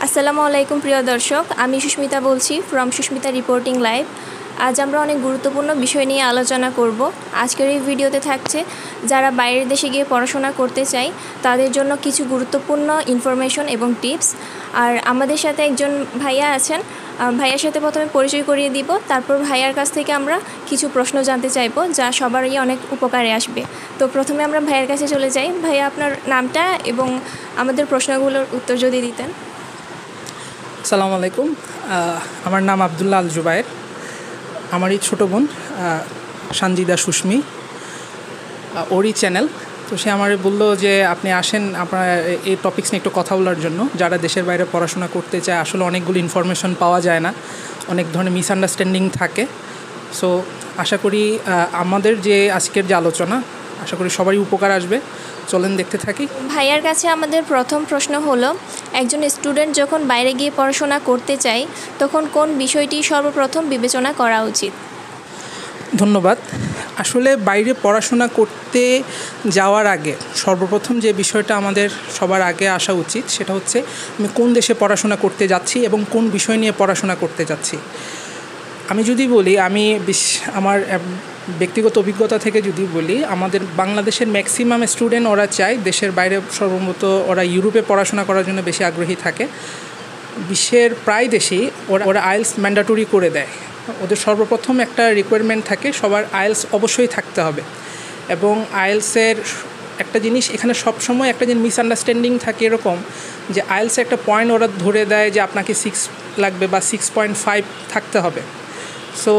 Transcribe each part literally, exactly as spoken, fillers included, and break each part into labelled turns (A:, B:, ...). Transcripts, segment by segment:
A: আসসালামু আলাইকুম প্রিয় দর্শক, আমি সুস্মিতা বলছি ফ্রম সুস্মিতা রিপোর্টিং লাইভ। আজ আমরা অনেক গুরুত্বপূর্ণ বিষয় নিয়ে আলোচনা করব। আজকের এই ভিডিওতে থাকছে যারা বাইরের দেশে গিয়ে পড়াশোনা করতে চায় তাদের জন্য কিছু গুরুত্বপূর্ণ ইনফরমেশন এবং টিপস। আর আমাদের সাথে একজন ভাইয়া আছেন, ভাইয়ার সাথে প্রথমে পরিচয় করিয়ে দিব, তারপর ভাইয়ার কাছ থেকে আমরা কিছু প্রশ্ন জানতে চাইবো যা সবারই অনেক উপকারে আসবে। তো প্রথমে আমরা ভাইয়ার কাছে চলে যাই। ভাইয়া, আপনার নামটা এবং আমাদের প্রশ্নগুলোর উত্তর যদি দিতেন।
B: আসসালামু আলাইকুম, আমার নাম আবদুল্লাহ আল জুবায়ের। আমারই ছোটো বোন সানজিদা সুস্মি, ওরই চ্যানেল। তো সে আমার বললো যে আপনি আসেন, আপনার এই টপিকস নিয়ে একটু কথা বলার জন্য। যারা দেশের বাইরে পড়াশোনা করতে চায়, আসলে অনেকগুলো ইনফরমেশন পাওয়া যায় না, অনেক ধরনের মিসআন্ডারস্ট্যান্ডিং থাকে। সো আশা করি আমাদের যে আজকের যে আলোচনা, আশা করি সবারই উপকার আসবে। চলেন দেখতে থাকি।
A: ভাইয়ার কাছে আমাদের প্রথম প্রশ্ন হলো, একজন স্টুডেন্ট যখন বাইরে গিয়ে পড়াশোনা করতে চায় তখন কোন বিষয়টি সর্বপ্রথম বিবেচনা করা উচিত?
B: ধন্যবাদ। আসলে বাইরে পড়াশোনা করতে যাওয়ার আগে সর্বপ্রথম যে বিষয়টা আমাদের সবার আগে আসা উচিত সেটা হচ্ছে আমি কোন দেশে পড়াশোনা করতে যাচ্ছি এবং কোন বিষয় নিয়ে পড়াশোনা করতে যাচ্ছি। আমি যদি বলি, আমি আমার ব্যক্তিগত অভিজ্ঞতা থেকে যদি বলি, আমাদের বাংলাদেশের ম্যাক্সিমাম স্টুডেন্ট ওরা চায় দেশের বাইরে, সর্বমত ওরা ইউরোপে পড়াশোনা করার জন্য বেশি আগ্রহী থাকে। বিশ্বের প্রায় দেশেই ওরা ওরা আইএলস ম্যান্ডেটরি করে দেয়। ওদের সর্বপ্রথম একটা রিকোয়ারমেন্ট থাকে, সবার আইএলস অবশ্যই থাকতে হবে। এবং আইএলসের একটা জিনিস এখানে সবসময় একটা জিনিস মিসআন্ডারস্ট্যান্ডিং থাকে এরকম যে আইএলসের একটা পয়েন্ট ওরা ধরে দেয় যে আপনাকে সিক্স লাগবে বা সিক্স পয়েন্ট ফাইভ থাকতে হবে। সো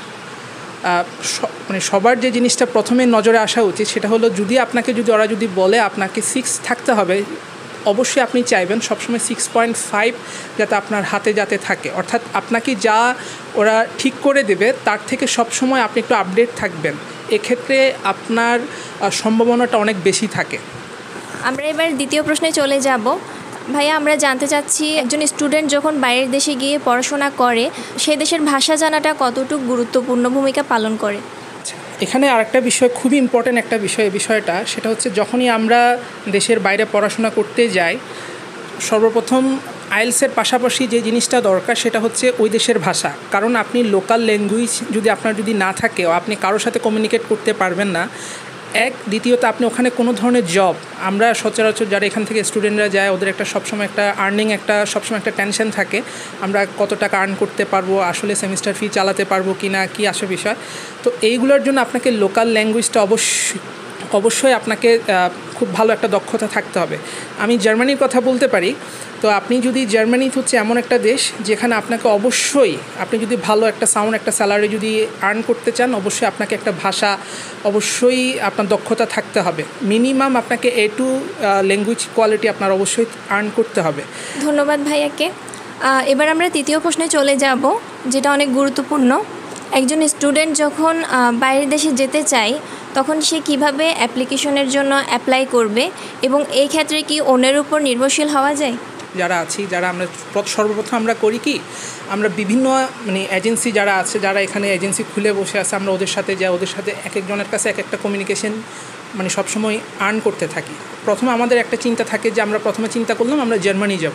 B: মানে সবার যে জিনিসটা প্রথমে নজরে আসা উচিত সেটা হলো, যদি আপনাকে যদি ওরা যদি বলে আপনাকে সিক্স থাকতে হবে, অবশ্যই আপনি চাইবেন সবসময় সিক্স পয়েন্ট ফাইভ যাতে আপনার হাতে যাতে থাকে। অর্থাৎ আপনাকে যা ওরা ঠিক করে দেবে তার থেকে সবসময় আপনি একটু আপডেট থাকবেন। এক্ষেত্রে আপনার সম্ভাবনাটা অনেক বেশি থাকে।
A: আমরা এবার দ্বিতীয় প্রশ্নে চলে যাব। ভাইয়া, আমরা জানতে চাচ্ছি একজন স্টুডেন্ট যখন বাইরের দেশে গিয়ে পড়াশোনা করে সে দেশের ভাষা জানাটা কতটুকু গুরুত্বপূর্ণ ভূমিকা পালন করে?
B: এখানে আরেকটা বিষয়, খুবই ইম্পর্ট্যান্ট একটা বিষয়, বিষয়টা সেটা হচ্ছে যখনই আমরা দেশের বাইরে পড়াশোনা করতে যাই, সর্বপ্রথম আইএলসের পাশাপাশি যে জিনিসটা দরকার সেটা হচ্ছে ওই দেশের ভাষা। কারণ আপনি লোকাল ল্যাঙ্গুয়েজ যদি আপনার যদি না থাকে, আপনি কারোর সাথে কমিউনিকেট করতে পারবেন না। এক, দ্বিতীয়ত আপনি ওখানে কোনো ধরনের জব, আমরা সচরাচর যারা এখান থেকে স্টুডেন্টরা যায় ওদের একটা সবসময় একটা আর্নিং একটা সবসময় একটা টেনশন থাকে, আমরা কত টাকা আর্ন করতে পারবো, আসলে সেমিস্টার ফি চালাতে পারবো কি না, কী আসে বিষয়। তো এইগুলোর জন্য আপনাকে লোকাল ল্যাঙ্গুয়েজটা অবশ্যই অবশ্যই আপনাকে খুব ভালো একটা দক্ষতা থাকতে হবে। আমি জার্মানির কথা বলতে পারি। তো আপনি যদি, জার্মানি হচ্ছে এমন একটা দেশ যেখানে আপনাকে অবশ্যই, আপনি যদি ভালো একটা সাউন্ড একটা স্যালারি যদি আর্ন করতে চান, অবশ্যই আপনাকে একটা ভাষা অবশ্যই আপনার দক্ষতা থাকতে হবে। মিনিমাম আপনাকে এ টু ল্যাঙ্গুয়েজ কোয়ালিটি আপনার অবশ্যই আর্ন করতে হবে।
A: ধন্যবাদ ভাইয়াকে। এবার আমরা তৃতীয় প্রশ্নে চলে যাব, যেটা অনেক গুরুত্বপূর্ণ। একজন স্টুডেন্ট যখন বাইরের দেশে যেতে চায় তখন সে কিভাবে অ্যাপ্লিকেশনের জন্য অ্যাপ্লাই করবে এবং এই ক্ষেত্রে কি অন্যের উপর নির্ভরশীল হওয়া যায়?
B: যারা আছি, যারা আমরা সর্বপ্রথম আমরা করি কি, আমরা বিভিন্ন মানে এজেন্সি যারা আছে, যারা এখানে এজেন্সি খুলে বসে আছে, আমরা ওদের সাথে যাই, ওদের সাথে এক একজনের কাছে এক একটা কমিউনিকেশন মানে সবসময় আর্ন করতে থাকি। প্রথমে আমাদের একটা চিন্তা থাকে যে আমরা প্রথমে চিন্তা করলাম আমরা জার্মানি যাব।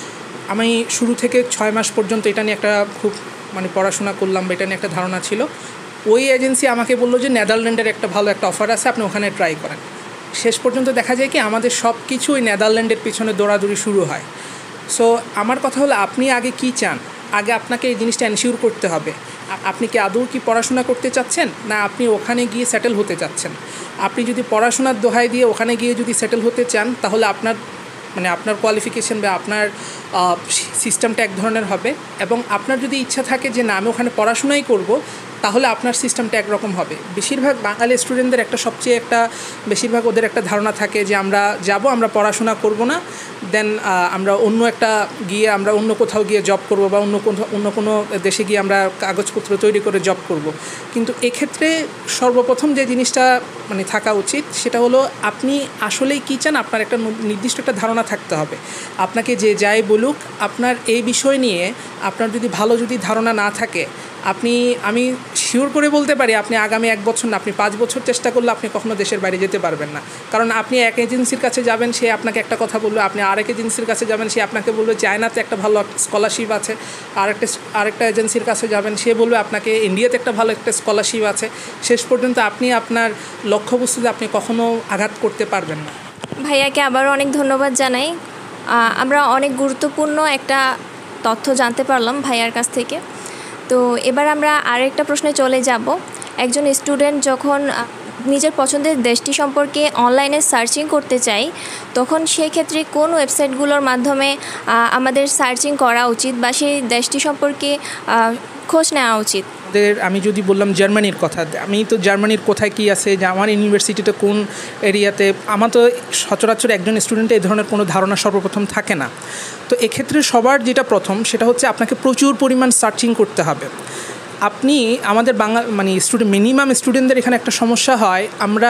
B: আমি শুরু থেকে ছয় মাস পর্যন্ত এটা নিয়ে একটা খুব মানে পড়াশোনা করলাম বা এটা নিয়ে একটা ধারণা ছিল। ওই এজেন্সি আমাকে বললো যে নেদারল্যান্ডের একটা ভালো একটা অফার আছে, আপনি ওখানে ট্রাই করেন। শেষ পর্যন্ত দেখা যায় কি আমাদের সব কিছু ওই নেদারল্যান্ডের পিছনে দৌড়াদৌড়ি শুরু হয়। সো আমার কথা হলো, আপনি আগে কি চান, আগে আপনাকে এই জিনিসটা এনশিওর করতে হবে। আপনি কি আদৌ কি পড়াশোনা করতে চাচ্ছেন, না আপনি ওখানে গিয়ে সেটেল হতে চাচ্ছেন? আপনি যদি পড়াশোনার দোহাই দিয়ে ওখানে গিয়ে যদি সেটেল হতে চান, তাহলে আপনার মানে আপনার কোয়ালিফিকেশান বা আপনার সিস্টেমটা এক ধরনের হবে। এবং আপনার যদি ইচ্ছা থাকে যে না আমি ওখানে পড়াশোনাই করব, তাহলে আপনার সিস্টেমটা একরকম হবে। বেশিরভাগ বাঙালি স্টুডেন্টদের একটা সবচেয়ে একটা বেশিরভাগ ওদের একটা ধারণা থাকে যে আমরা যাব, আমরা পড়াশোনা করব না, দেন আমরা অন্য একটা গিয়ে আমরা অন্য কোথাও গিয়ে জব করব বা অন্য কোথাও অন্য কোনো দেশে গিয়ে আমরা কাগজপত্র তৈরি করে জব করব। কিন্তু এক্ষেত্রে সর্বপ্রথম যে জিনিসটা মানে থাকা উচিত সেটা হলো, আপনি আসলেই কী চান, আপনার একটা নির্দিষ্ট একটা ধারণা থাকতে হবে। আপনাকে যে যাই বলুক, আপনার এই বিষয় নিয়ে আপনার যদি ভালো যদি ধারণা না থাকে, আপনি আমি শিওর করে বলতে পারি আপনি আগামী এক বছর না আপনি পাঁচ বছর চেষ্টা করলে আপনি কখনো দেশের বাইরে যেতে পারবেন না। কারণ আপনি এক এজেন্সির কাছে যাবেন, সে আপনাকে একটা কথা বলবে, আপনি আরেক এজেন্সির কাছে যাবেন, সে আপনাকে বলবে চায়নাতে একটা ভালো স্কলারশিপ আছে, আরেকটা আরেকটা এজেন্সির কাছে যাবেন, সে বলবে আপনাকে ইন্ডিয়াতে একটা ভালো একটা স্কলারশিপ আছে। শেষ পর্যন্ত আপনি আপনার লক্ষ্যবস্তুতে আপনি কখনো আঘাত করতে পারবেন না।
A: ভাইয়াকে আবারও অনেক ধন্যবাদ জানাই। আমরা অনেক গুরুত্বপূর্ণ একটা তথ্য জানতে পারলাম ভাইয়ার কাছ থেকে। তো এবার আমরা আরেকটা প্রশ্নে চলে যাব। একজন স্টুডেন্ট যখন নিজের পছন্দের দেশটি সম্পর্কে অনলাইনে সার্চিং করতে চাই, তখন সেই ক্ষেত্রে কোন ওয়েবসাইটগুলোর মাধ্যমে আমাদের সার্চিং করা উচিত বা সেই দেশটি সম্পর্কে খোঁজ নেওয়া উচিত?
B: আমি যদি বললাম জার্মানির কথা, আমি তো জার্মানির কোথায় কী আছে, যে আমার ইউনিভার্সিটিতে কোন এরিয়াতে, আমার তো সচরাচর একজন স্টুডেন্টের এই ধরনের কোনো ধারণা সর্বপ্রথম থাকে না। তো এক্ষেত্রে সবার যেটা প্রথম সেটা হচ্ছে আপনাকে প্রচুর পরিমাণ সার্চিং করতে হবে। আপনি আমাদের বাংলা মানে স্টুডেন্ট মিনিমাম স্টুডেন্টদের এখানে একটা সমস্যা হয়, আমরা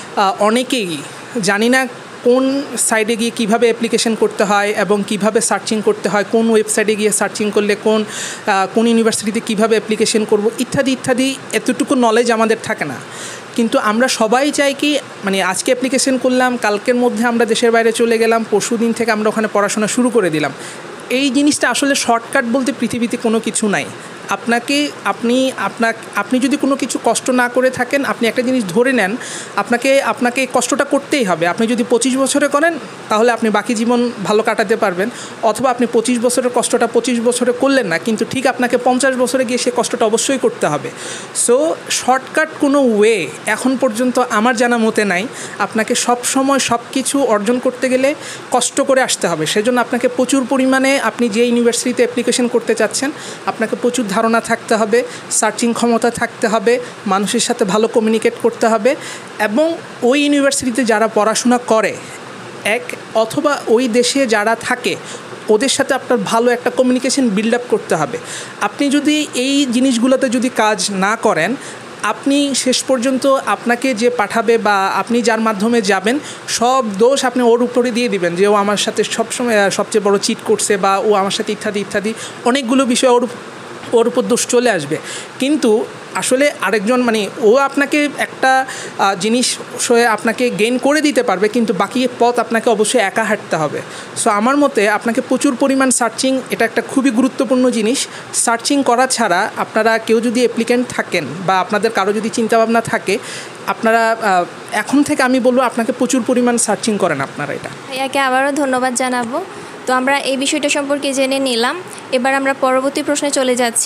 B: অনেকেই জানি না কোন সাইডে গিয়ে কিভাবে অ্যাপ্লিকেশন করতে হয় এবং কিভাবে সার্চিং করতে হয়, কোন ওয়েবসাইটে গিয়ে সার্চিং করলে কোন কোন ইউনিভার্সিটিতে কিভাবে অ্যাপ্লিকেশন করব ইত্যাদি ইত্যাদি এতটুকু নলেজ আমাদের থাকে না। কিন্তু আমরা সবাই চাই কি মানে আজকে অ্যাপ্লিকেশন করলাম, কালকের মধ্যে আমরা দেশের বাইরে চলে গেলাম, পরশু দিন থেকে আমরা ওখানে পড়াশোনা শুরু করে দিলাম। এই জিনিসটা আসলে শর্টকাট বলতে পৃথিবীতে কোনো কিছু নাই। আপনাকে আপনি আপনার আপনি যদি কোনো কিছু কষ্ট না করে থাকেন, আপনি একটা জিনিস ধরে নেন, আপনাকে আপনাকে কষ্টটা করতেই হবে। আপনি যদি পঁচিশ বছরে করেন তাহলে আপনি বাকি জীবন ভালো কাটাতে পারবেন, অথবা আপনি পঁচিশ বছরের কষ্টটা পঁচিশ বছরে করলেন না, কিন্তু ঠিক আপনাকে পঞ্চাশ বছরে গিয়ে সে কষ্টটা অবশ্যই করতে হবে। সো শর্টকাট কোনো ওয়ে এখন পর্যন্ত আমার জানা মতে নাই। আপনাকে সব সময় সব কিছু অর্জন করতে গেলে কষ্ট করে আসতে হবে। সেজন্য আপনাকে প্রচুর পরিমাণে আপনি যে ইউনিভার্সিটিতে অ্যাপ্লিকেশন করতে চাচ্ছেন আপনাকে প্রচুর ধারণা থাকতে হবে, সার্চিং ক্ষমতা থাকতে হবে, মানুষের সাথে ভালো কমিউনিকেট করতে হবে, এবং ওই ইউনিভার্সিটিতে যারা পড়াশোনা করে এক অথবা ওই দেশে যারা থাকে ওদের সাথে আপনার ভালো একটা কমিউনিকেশন বিল্ড আপ করতে হবে। আপনি যদি এই জিনিসগুলোতে যদি কাজ না করেন, আপনি শেষ পর্যন্ত আপনাকে যে পাঠাবে বা আপনি যার মাধ্যমে যাবেন সব দোষ আপনি ওর উপরে দিয়ে দিবেন, যে ও আমার সাথে সবসময় সবচেয়ে বড় চিট করছে বা ও আমার সাথে ইত্যাদি ইত্যাদি অনেকগুলো বিষয় ওর ওর উপর দোষ চলে আসবে। কিন্তু আসলে আরেকজন মানে ও আপনাকে একটা জিনিস আপনাকে গেইন করে দিতে পারবে, কিন্তু বাকি পথ আপনাকে অবশ্যই একা হাঁটতে হবে। সো আমার মতে আপনাকে প্রচুর পরিমাণ সার্চিং, এটা একটা খুবই গুরুত্বপূর্ণ জিনিস। সার্চিং করা ছাড়া আপনারা কেউ যদি অ্যাপ্লিক্যান্ট থাকেন বা আপনাদের কারো যদি চিন্তাভাবনা থাকে, আপনারা এখন থেকে আমি বলবো আপনাকে প্রচুর পরিমাণ সার্চিং করেন আপনারা। এটা
A: ভাইয়াকে আবারও ধন্যবাদ জানাবো। তো আমরা এই বিষয়টা সম্পর্কে জেনে নিলাম। এবার আমরা পরবর্তী প্রশ্নে চলে যাচ্ছি।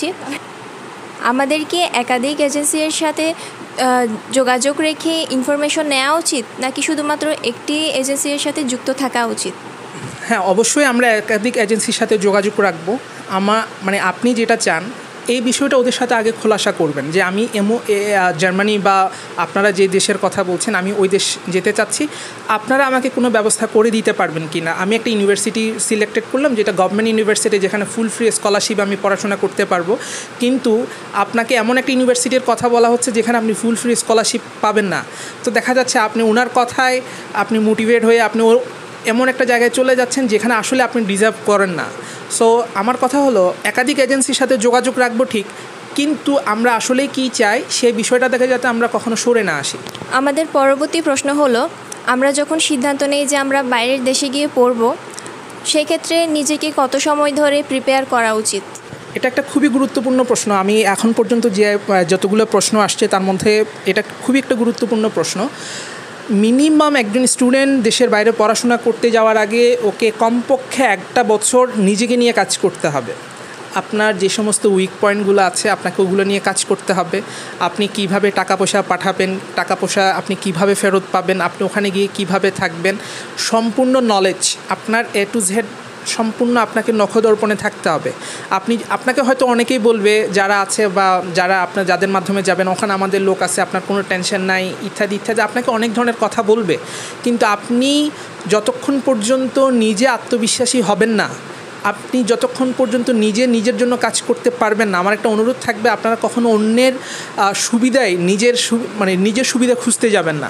A: আমাদের কি একাধিক এজেন্সির সাথে যোগাযোগ রেখে ইনফরমেশন নেওয়া উচিত, নাকি শুধুমাত্র একটি এজেন্সির সাথে যুক্ত থাকা উচিত?
B: হ্যাঁ, অবশ্যই আমরা একাধিক এজেন্সির সাথে যোগাযোগ রাখবো। আমার মানে আপনি যেটা চান এই বিষয়টা ওদের সাথে আগে খোলাসা করবেন, যে আমি এমো জার্মানি বা আপনারা যে দেশের কথা বলছেন আমি ওই দেশ যেতে চাচ্ছি, আপনারা আমাকে কোনো ব্যবস্থা করে দিতে পারবেন কি না। আমি একটা ইউনিভার্সিটি সিলেক্টেড করলাম যেটা গভর্নমেন্ট ইউনিভার্সিটি, যেখানে ফুল ফ্রি স্কলারশিপ আমি পড়াশোনা করতে পারবো, কিন্তু আপনাকে এমন একটা ইউনিভার্সিটির কথা বলা হচ্ছে যেখানে আপনি ফুল ফ্রি স্কলারশিপ পাবেন না। তো দেখা যাচ্ছে আপনি ওনার কথায় আপনি মোটিভেট হয়ে আপনি এমন একটা জায়গায় চলে যাচ্ছেন যেখানে আসলে আপনি ডিজার্ভ করেন না। সো আমার কথা হলো একাধিক এজেন্সির সাথে যোগাযোগ রাখবো ঠিক, কিন্তু আমরা আসলে কি চাই সেই বিষয়টা দেখে যাতে আমরা কখনো সরে না আসি।
A: আমাদের পরবর্তী প্রশ্ন হলো, আমরা যখন সিদ্ধান্ত নেই যে আমরা বাইরের দেশে গিয়ে পড়ব, সেই ক্ষেত্রে নিজেকে কত সময় ধরে প্রিপেয়ার করা উচিত?
B: এটা একটা খুবই গুরুত্বপূর্ণ প্রশ্ন। আমি এখন পর্যন্ত যে যতগুলো প্রশ্ন আসছে তার মধ্যে এটা খুবই একটা গুরুত্বপূর্ণ প্রশ্ন। মিনিমাম একজন স্টুডেন্ট দেশের বাইরে পড়াশোনা করতে যাওয়ার আগে ওকে কমপক্ষে একটা বছর নিজেকে নিয়ে কাজ করতে হবে। আপনার যে সমস্ত উইক পয়েন্টগুলো আছে আপনাকে ওগুলো নিয়ে কাজ করতে হবে। আপনি কিভাবে টাকা পয়সা পাঠাবেন, টাকা পয়সা আপনি কিভাবে ফেরত পাবেন, আপনি ওখানে গিয়ে কিভাবে থাকবেন, সম্পূর্ণ নলেজ আপনার এ টু জেড সম্পূর্ণ আপনাকে নখদর্পণে থাকতে হবে। আপনি আপনাকে হয়তো অনেকেই বলবে যারা আছে বা যারা আপনার যাদের মাধ্যমে যাবেন ওখানে আমাদের লোক আছে, আপনার কোনো টেনশন নাই ইত্যাদি ইত্যাদি, আপনাকে অনেক ধরনের কথা বলবে। কিন্তু আপনি যতক্ষণ পর্যন্ত নিজে আত্মবিশ্বাসী হবেন না, আপনি যতক্ষণ পর্যন্ত নিজে নিজের জন্য কাজ করতে পারবেন না, আমার একটা অনুরোধ থাকবে আপনারা কখনো অন্যের সুবিধায় নিজের মানে নিজের সুবিধা খুঁজতে যাবেন না।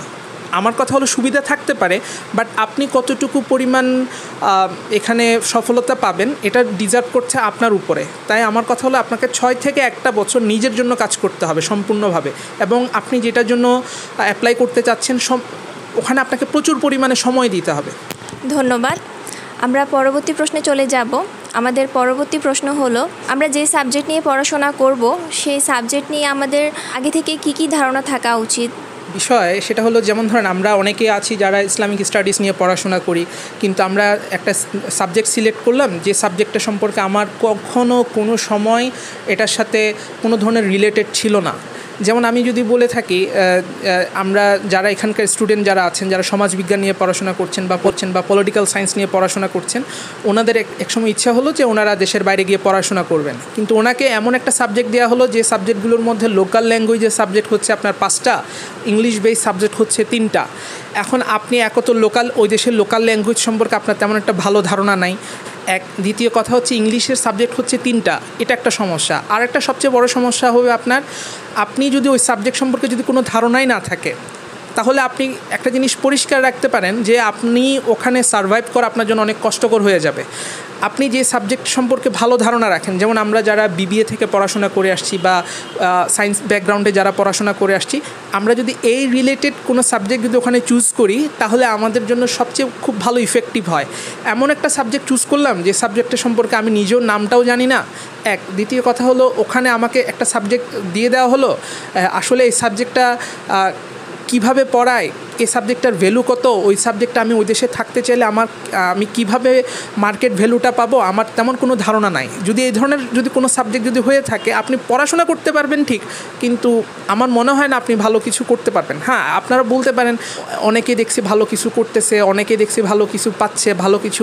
B: আমার কথা হলো সুবিধা থাকতে পারে, বাট আপনি কতটুকু পরিমাণ এখানে সফলতা পাবেন এটা ডিজার্ভ করছে আপনার উপরে। তাই আমার কথা হলো আপনাকে ছয় থেকে একটা বছর নিজের জন্য কাজ করতে হবে সম্পূর্ণভাবে, এবং আপনি যেটার জন্য অ্যাপ্লাই করতে চাচ্ছেন ওখানে আপনাকে প্রচুর পরিমাণে সময় দিতে হবে।
A: ধন্যবাদ। আমরা পরবর্তী প্রশ্নে চলে যাব। আমাদের পরবর্তী প্রশ্ন হলো, আমরা যে সাবজেক্ট নিয়ে পড়াশোনা করব সেই সাবজেক্ট নিয়ে আমাদের আগে থেকে কি কি ধারণা থাকা উচিত?
B: বিষয় সেটা হলো, যেমন ধরেন আমরা অনেকে আছি যারা ইসলামিক স্টাডিজ নিয়ে পড়াশোনা করি, কিন্তু আমরা একটা সাবজেক্ট সিলেক্ট করলাম যে সাবজেক্টটা সম্পর্কে আমার কখনো কোনো সময় এটার সাথে কোনো ধরনের রিলেটেড ছিল না। যেমন আমি যদি বলে থাকি, আমরা যারা এখানকার স্টুডেন্ট যারা আছেন, যারা সমাজবিজ্ঞান নিয়ে পড়াশোনা করছেন বা পড়ছেন বা পলিটিক্যাল সায়েন্স নিয়ে পড়াশোনা করছেন, ওনাদের এক সময় ইচ্ছা হলো যে ওনারা দেশের বাইরে গিয়ে পড়াশোনা করবেন, কিন্তু ওনাকে এমন একটা সাবজেক্ট দেওয়া হলো যে সাবজেক্টগুলোর মধ্যে লোকাল ল্যাঙ্গুয়েজের সাবজেক্ট হচ্ছে আপনার পাঁচটা, ইংলিশ বেস সাবজেক্ট হচ্ছে তিনটা। এখন আপনি একত লোকাল ওই দেশের লোকাল ল্যাঙ্গুয়েজ সম্পর্কে আপনার তেমন একটা ভালো ধারণা নাই। এক দ্বিতীয় কথা হচ্ছে ইংলিশের সাবজেক্ট হচ্ছে তিনটা, এটা একটা সমস্যা। আর একটা সবচেয়ে বড় সমস্যা হবে আপনার, আপনি যদি ওই সাবজেক্ট সম্পর্কে যদি কোনো ধারণাই না থাকে, তাহলে আপনি একটা জিনিস পরিষ্কার রাখতে পারেন যে আপনি ওখানে সারভাইভ করা আপনার জন্য অনেক কষ্টকর হয়ে যাবে। আপনি যে সাবজেক্ট সম্পর্কে ভালো ধারণা রাখেন, যেমন আমরা যারা বিবিএ থেকে পড়াশোনা করে আসছি বা সায়েন্স ব্যাকগ্রাউন্ডে যারা পড়াশোনা করে আসছি, আমরা যদি এই রিলেটেড কোনো সাবজেক্ট যদি ওখানে চুজ করি তাহলে আমাদের জন্য সবচেয়ে খুব ভালো ইফেক্টিভ হয়। এমন একটা সাবজেক্ট চুজ করলাম যে সাবজেক্টের সম্পর্কে আমি নিজেও নামটাও জানি না, এক দ্বিতীয় কথা হলো ওখানে আমাকে একটা সাবজেক্ট দিয়ে দেওয়া হলো, আসলে এই সাবজেক্টটা কীভাবে পড়ায়, এই সাবজেক্টটার ভ্যালু কত, ওই সাবজেক্টটা আমি ওই দেশে থাকতে চাইলে আমার আমি কিভাবে মার্কেট ভ্যালুটা পাবো, আমার তেমন কোনো ধারণা নাই। যদি এই ধরনের যদি কোনো সাবজেক্ট যদি হয়ে থাকে, আপনি পড়াশোনা করতে পারবেন ঠিক, কিন্তু আমার মনে হয় না আপনি ভালো কিছু করতে পারবেন। হ্যাঁ, আপনারা বলতে পারেন অনেকে দেখছি ভালো কিছু করতেছে, অনেকে দেখছি ভালো কিছু পাচ্ছে, ভালো কিছু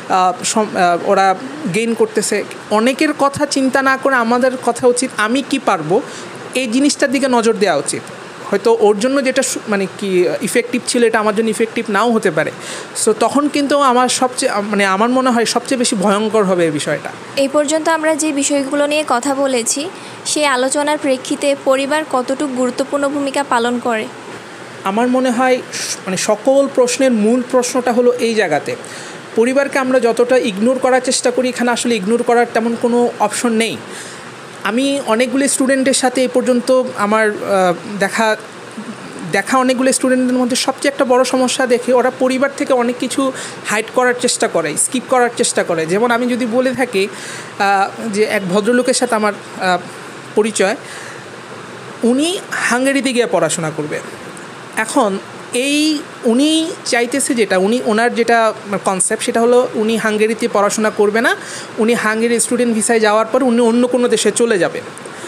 B: ওরা গেইন করতেছে। অনেকের কথা চিন্তা না করে আমাদের কথা উচিত আমি কি পারবো এই জিনিসটার দিকে নজর দেওয়া উচিত। হয়তো ওর জন্য যেটা মানে কি ইফেক্টিভ ছিল এটা আমার জন্য ইফেক্টিভ নাও হতে পারে। সো তখন কিন্তু আমার সবচেয়ে মানে আমার মনে হয় সবচেয়ে বেশি ভয়ঙ্কর হবে এই বিষয়টা।
A: এই পর্যন্ত আমরা যে বিষয়গুলো নিয়ে কথা বলেছি সেই আলোচনার প্রেক্ষিতে পরিবার কতটুকু গুরুত্বপূর্ণ ভূমিকা পালন করে?
B: আমার মনে হয় মানে সকল প্রশ্নের মূল প্রশ্নটা হলো এই জায়গাতে, পরিবারকে আমরা যতটা ইগনোর করার চেষ্টা করি, এখানে আসলে ইগনোর করার তেমন কোনো অপশন নেই। আমি অনেকগুলো স্টুডেন্টের সাথে এই পর্যন্ত আমার দেখা দেখা অনেকগুলো স্টুডেন্টদের মধ্যে সবচেয়ে একটা বড় সমস্যা দেখি, ওরা পরিবার থেকে অনেক কিছু হাইড করার চেষ্টা করে, স্কিপ করার চেষ্টা করে। যেমন আমি যদি বলে থাকি যে এক ভদ্রলোকের সাথে আমার পরিচয়, উনি হাঙ্গেরিতে গিয়ে পড়াশোনা করবে। এখন এই উনি চাইতেছে যেটা উনি ওনার যেটা কনসেপ্ট সেটা হলো উনি হাঙ্গেরিতে পড়াশোনা করবে না, উনি হাঙ্গেরি স্টুডেন্ট ভিসায় যাওয়ার পর উনি অন্য কোনো দেশে চলে যাবে।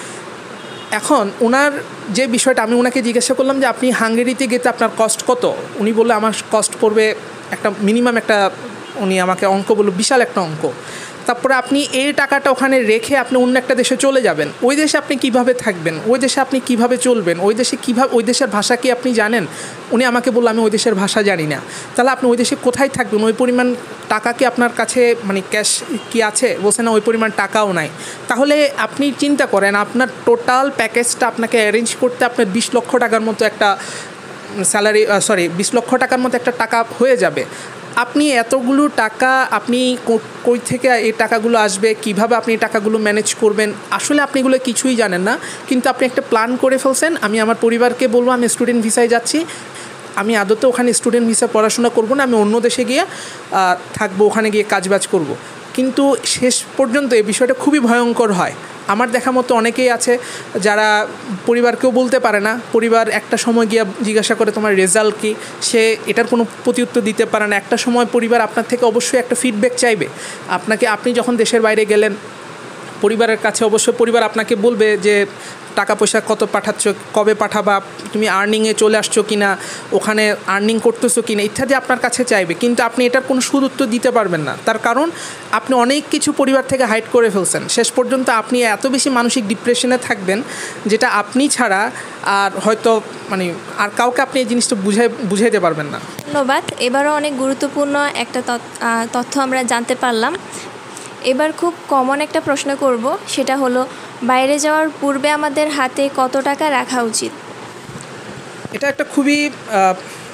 B: এখন ওনার যে বিষয়টা আমি ওনাকে জিজ্ঞাসা করলাম যে আপনি হাঙ্গেরিতে গেতে আপনার কস্ট কত, উনি বললো আমার কস্ট পড়বে একটা মিনিমাম একটা, উনি আমাকে অঙ্ক বললো বিশাল একটা অঙ্ক। তারপরে আপনি এই টাকাটা ওখানে রেখে আপনি অন্য একটা দেশে চলে যাবেন, ওই দেশে আপনি কিভাবে থাকবেন, ওই দেশে আপনি কিভাবে চলবেন, ওই দেশে কীভাবে ওই দেশের ভাষা কি আপনি জানেন? উনি আমাকে বললো আমি ওই দেশের ভাষা জানি না। তাহলে আপনি ওই দেশে কোথায় থাকবেন? ওই পরিমাণ টাকা কি আপনার কাছে মানে ক্যাশ কি আছে? বলছে না, ওই পরিমাণ টাকাও নাই। তাহলে আপনি চিন্তা করেন আপনার টোটাল প্যাকেজটা আপনাকে অ্যারেঞ্জ করতে আপনার বিশ লক্ষ টাকার মতো একটা স্যালারি সরি বিশ লক্ষ টাকার মতো একটা টাকা হয়ে যাবে। আপনি এতগুলো টাকা আপনি কই থেকে এই টাকাগুলো আসবে, কিভাবে আপনি এই টাকাগুলো ম্যানেজ করবেন, আসলে আপনি এগুলো কিছুই জানেন না। কিন্তু আপনি একটা প্ল্যান করে ফেলছেন, আমি আমার পরিবারকে বলবো আমি স্টুডেন্ট ভিসায় যাচ্ছি, আমি আদতে ওখানে স্টুডেন্ট ভিসা পড়াশোনা করব না, আমি অন্য দেশে গিয়ে থাকবো, ওখানে গিয়ে কাজবাজ করব। কিন্তু শেষ পর্যন্ত এই বিষয়টা খুবই ভয়ঙ্কর হয়। আমার দেখা মতো অনেকেই আছে যারা পরিবারকেও বলতে পারে না, পরিবার একটা সময় গিয়ে জিজ্ঞাসা করে তোমার রেজাল্ট কী, সে এটার কোনো প্রত্যুত্তর দিতে পারে না। একটা সময় পরিবার আপনার থেকে অবশ্যই একটা ফিডব্যাক চাইবে আপনাকে। আপনি যখন দেশের বাইরে গেলেন পরিবারের কাছে অবশ্যই পরিবার আপনাকে বলবে যে টাকা পয়সা কত পাঠাচ্ছ, কবে পাঠাবা, তুমি আর্নিংয়ে চলে আসছো কি না, ওখানে আর্নিং করতেছো কি না ইত্যাদি আপনার কাছে চাইবে। কিন্তু আপনি এটার কোনো সুদুত্তর দিতে পারবেন না, তার কারণ আপনি অনেক কিছু পরিবার থেকে হাইড করে ফেলছেন। শেষ পর্যন্ত আপনি এত বেশি মানসিক ডিপ্রেশনে থাকবেন যেটা আপনি ছাড়া আর হয়তো মানে আর কাউকে আপনি এই জিনিসটা বুঝাই বুঝাইতে পারবেন না।
A: ধন্যবাদ। এবারও অনেক গুরুত্বপূর্ণ একটা তথ্য আমরা জানতে পারলাম। এবার খুব কমন একটা প্রশ্ন করব, সেটা হলো বাইরে যাওয়ার পূর্বে আমাদের হাতে কত টাকা রাখা উচিত?
B: এটা একটা খুবই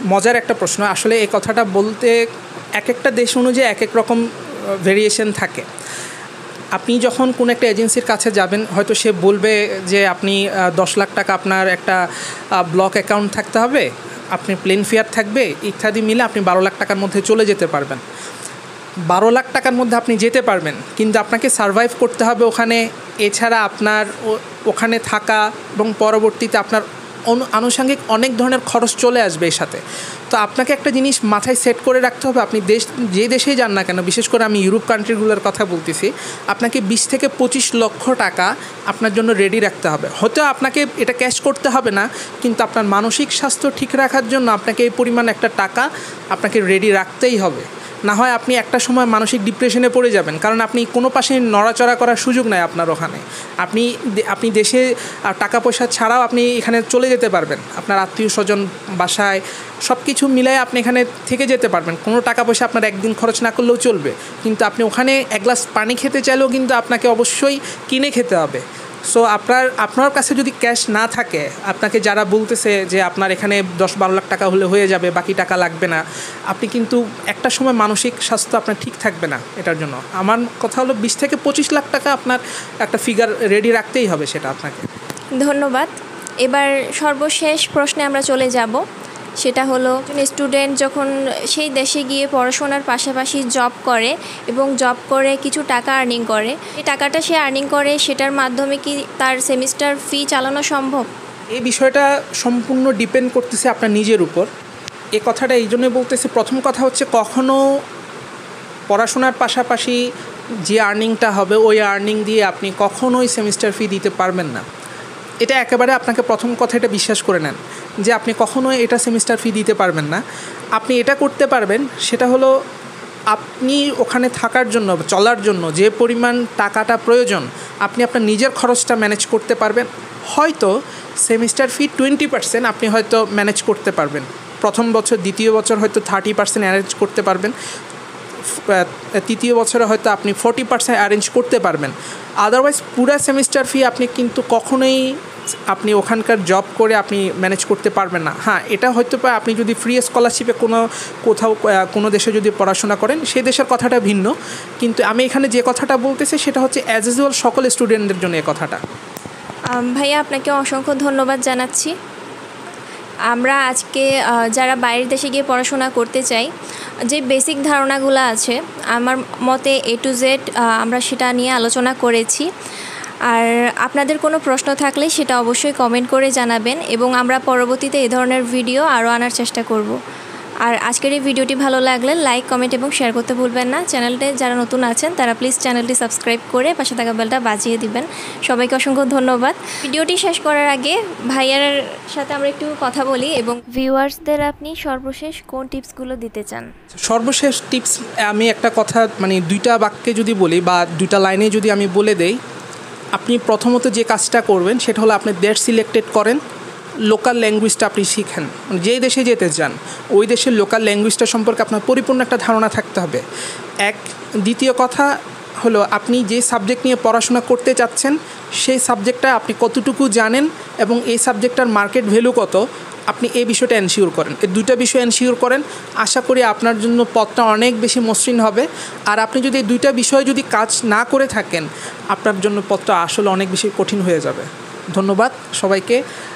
B: মজার একটা প্রশ্ন। আসলে এই কথাটা বলতে এক একটা দেশ অনুযায়ী এক এক রকম ভেরিয়েশন থাকে। আপনি যখন কোনো একটা এজেন্সির কাছে যাবেন, হয়তো সে বলবে যে আপনি দশ লাখ টাকা আপনার একটা ব্লক অ্যাকাউন্ট থাকতে হবে, আপনি প্লেন ফেয়ার থাকবে ইত্যাদি মিলে আপনি বারো লাখ টাকার মধ্যে চলে যেতে পারবেন। বারো লাখ টাকার মধ্যে আপনি যেতে পারবেন, কিন্তু আপনাকে সারভাইভ করতে হবে ওখানে। এছাড়া আপনার ওখানে থাকা এবং পরবর্তীতে আপনার আনুষঙ্গিক অনেক ধরনের খরচ চলে আসবে এর সাথে। তো আপনাকে একটা জিনিস মাথায় সেট করে রাখতে হবে, আপনি দেশ যে দেশেই যান না কেন, বিশেষ করে আমি ইউরোপ কান্ট্রিগুলোর কথা বলতেছি, আপনাকে বিশ থেকে পঁচিশ লক্ষ টাকা আপনার জন্য রেডি রাখতে হবে। হয়তো আপনাকে এটা ক্যাশ করতে হবে না, কিন্তু আপনার মানসিক স্বাস্থ্য ঠিক রাখার জন্য আপনাকে এই পরিমাণ একটা টাকা আপনাকে রেডি রাখতেই হবে। না হয় আপনি একটা সময় মানসিক ডিপ্রেশনে পড়ে যাবেন, কারণ আপনি কোনো পাশে নড়াচড়া করার সুযোগ নাই আপনার ওখানে। আপনি আপনি দেশে টাকা পয়সা ছাড়াও আপনি এখানে চলে যেতে পারবেন, আপনার আত্মীয় স্বজন বাসায় সব কিছু মিলাই আপনি এখানে থেকে যেতে পারবেন। কোনো টাকা পয়সা আপনার একদিন খরচ না করলেও চলবে, কিন্তু আপনি ওখানে এক গ্লাস পানি খেতে চাইলেও কিন্তু আপনাকে অবশ্যই কিনে খেতে হবে। সো আপনার আপনার কাছে যদি ক্যাশ না থাকে, আপনাকে যারা বলতেছে যে আপনার এখানে দশ বারো লাখ টাকা হলে হয়ে যাবে, বাকি টাকা লাগবে না, আপনি কিন্তু একটা সময় মানসিক স্বাস্থ্য আপনার ঠিক থাকবে না এটার জন্য। আমার কথা হলো বিশ থেকে পঁচিশ লাখ টাকা আপনার একটা ফিগার রেডি রাখতেই হবে সেটা আপনাকে।
A: ধন্যবাদ। এবার সর্বশেষ প্রশ্নে আমরা চলে যাব। সেটা হলো, স্টুডেন্ট যখন সেই দেশে গিয়ে পড়াশোনার পাশাপাশি জব করে এবং জব করে কিছু টাকা আর্নিং করে, এই টাকাটা সে আর্নিং করে সেটার মাধ্যমে কি তার সেমিস্টার ফি চালানো সম্ভব?
B: এই বিষয়টা সম্পূর্ণ ডিপেন্ড করতেছে আপনার নিজের উপর। এ কথাটা এই জন্যই বলতেছে, প্রথম কথা হচ্ছে কখনও পড়াশোনার পাশাপাশি যে আর্নিংটা হবে ওই আর্নিং দিয়ে আপনি কখনোই সেমিস্টার ফি দিতে পারবেন না। এটা একেবারে আপনাকে প্রথম কথা এটা বিশ্বাস করে নেন যে আপনি কখনোই এটা সেমিস্টার ফি দিতে পারবেন না। আপনি এটা করতে পারবেন, সেটা হলো আপনি ওখানে থাকার জন্য, চলার জন্য যে পরিমাণ টাকাটা প্রয়োজন আপনি আপনার নিজের খরচটা ম্যানেজ করতে পারবেন। হয়তো সেমিস্টার ফি টোয়েন্টি পার্সেন্ট আপনি হয়তো ম্যানেজ করতে পারবেন, প্রথম বছর দ্বিতীয় বছর হয়তো থার্টি পার্সেন্ট অ্যারেঞ্জ করতে পারবেন, তৃতীয় বছরে হয়তো আপনি ফোর্টি পার্সেন্ট অ্যারেঞ্জ করতে পারবেন। আদারওয়াইজ পুরো সেমিস্টার ফি আপনি কিন্তু কখনোই আপনি ওখানকার জব করে আপনি ম্যানেজ করতে পারবেন না। হ্যাঁ, এটা হয়তো পারে আপনি যদি ফ্রি স্কলারশিপে কোনো কোথাও কোনো দেশে যদি পড়াশোনা করেন সেই দেশের কথাটা ভিন্ন, কিন্তু আমি এখানে যে কথাটা বলতেছি সেটা হচ্ছে অ্যাজ ইউজুয়াল সকল স্টুডেন্টদের জন্য এই কথাটা।
A: ভাইয়া, আপনাকে অসংখ্য ধন্যবাদ জানাচ্ছি। আমরা আজকে যারা বাইরের দেশে গিয়ে পড়াশোনা করতে চাই, যে বেসিক ধারণাগুলো আছে আমার মতে এ টু জেড আমরা সেটা নিয়ে আলোচনা করেছি। আর আপনাদের কোনো প্রশ্ন থাকলে সেটা অবশ্যই কমেন্ট করে জানাবেন এবং আমরা পরবর্তীতে এই ধরনের ভিডিও আরও আনার চেষ্টা করব। আর আজকের এই ভিডিওটি ভালো লাগলে লাইক, কমেন্ট এবং শেয়ার করতে ভুলবেন না। চ্যানেলটি যারা নতুন আছেন তারা প্লিজ চ্যানেলটি সাবস্ক্রাইব করে পাশে থাকা বেলটা বাজিয়ে দিবেন। সবাইকে অসংখ্য ধন্যবাদ। ভিডিওটি শেষ করার আগে ভাইয়ার সাথে আমরা একটু কথা বলি এবং ভিউয়ার্সদের আপনি সর্বশেষ কোন টিপসগুলো দিতে চান?
B: সর্বশেষ টিপস আমি একটা কথা মানে দুইটা বাক্যে যদি বলি বা দুইটা লাইনে যদি আমি বলে দেই, আপনি প্রথমত যে কাজটা করবেন সেটা হলো আপনি দেশ সিলেক্টেড করেন, লোকাল ল্যাঙ্গুয়েজটা আপনি শিখেন। যেই দেশে যেতে চান ওই দেশের লোকাল ল্যাঙ্গুয়েজটা সম্পর্কে আপনার পরিপূর্ণ একটা ধারণা থাকতে হবে এক। দ্বিতীয় কথা হলো আপনি যে সাবজেক্ট নিয়ে পড়াশোনা করতে চাচ্ছেন সেই সাবজেক্টটা আপনি কতটুকু জানেন এবং এই সাবজেক্টটার মার্কেট ভ্যালু কত, আপনি এই বিষয়টা এনশিওর করেন। এই দুইটা বিষয় এনশিওর করেন, আশা করি আপনার জন্য পথটা অনেক বেশি মসৃণ হবে। আর আপনি যদি এই দুইটা বিষয় যদি কাজ না করে থাকেন আপনার জন্য পথটা আসলে অনেক বেশি কঠিন হয়ে যাবে। ধন্যবাদ সবাইকে।